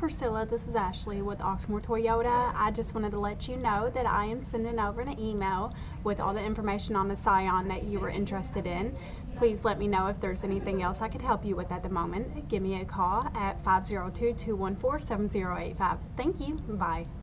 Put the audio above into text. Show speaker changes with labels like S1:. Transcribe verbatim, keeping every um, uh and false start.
S1: Priscilla, this is Ashley with Oxmoor Toyota. I just wanted to let you know that I am sending over an email with all the information on the Scion that you were interested in. Please let me know if there's anything else I could help you with at the moment. Give me a call at five zero two, two one four, seven zero eight five. Thank you. Bye.